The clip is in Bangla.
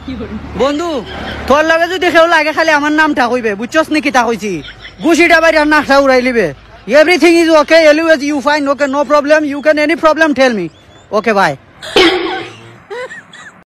বন্ধু তোর লাগে যদি কেউ লাগে খালি আমার নামটা কইবে বুঝছস নি কিতা কইছি গুছিটা বাইরে আর নাকটা উড়াই লিবে everything is okay always you fine okay no problem you can any problem tell me okay by